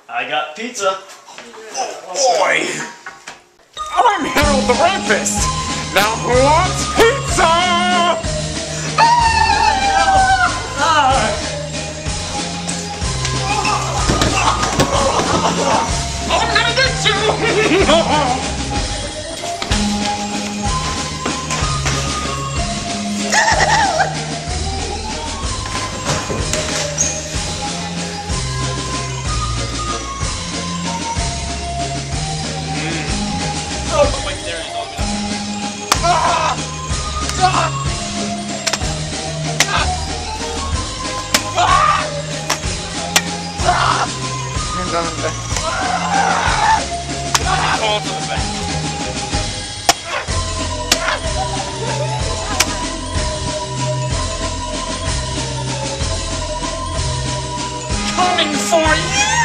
I got pizza. Boy! I'm Harold the Rapist! Now who wants pizza? I'm gonna get you! Hands on the back. Hold to the back. Coming for you!